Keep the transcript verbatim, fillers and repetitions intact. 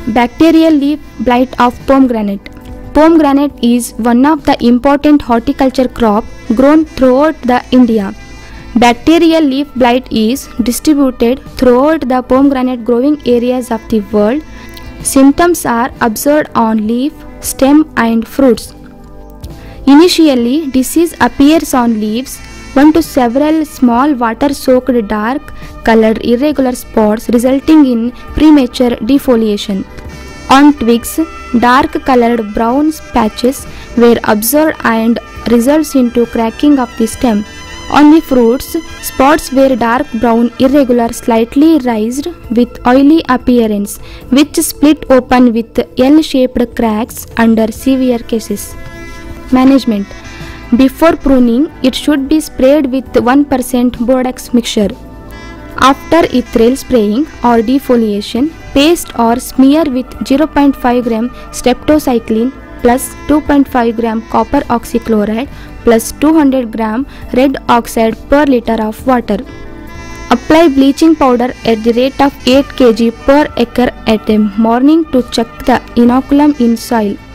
Bacterial leaf blight of pomegranate. Pomegranate is one of the important horticulture crop grown throughout the India. Bacterial leaf blight is distributed throughout the pomegranate growing areas of the world. Symptoms are observed on leaf, stem and fruits. Initially, disease appears on leaves, one to several small water-soaked dark-colored irregular spots resulting in premature defoliation. On twigs, dark-colored brown patches were observed and results into cracking of the stem. On the fruits, spots were dark brown, irregular, slightly raised with oily appearance, which split open with L-shaped cracks under severe cases. Management. Before pruning, it should be sprayed with one percent borax mixture. After ethereal spraying or defoliation, paste or smear with zero point five gram streptocycline plus two point five gram copper oxychloride plus two hundred gram red oxide per liter of water. Apply bleaching powder at the rate of eight kilograms per acre at a morning to check the inoculum in soil.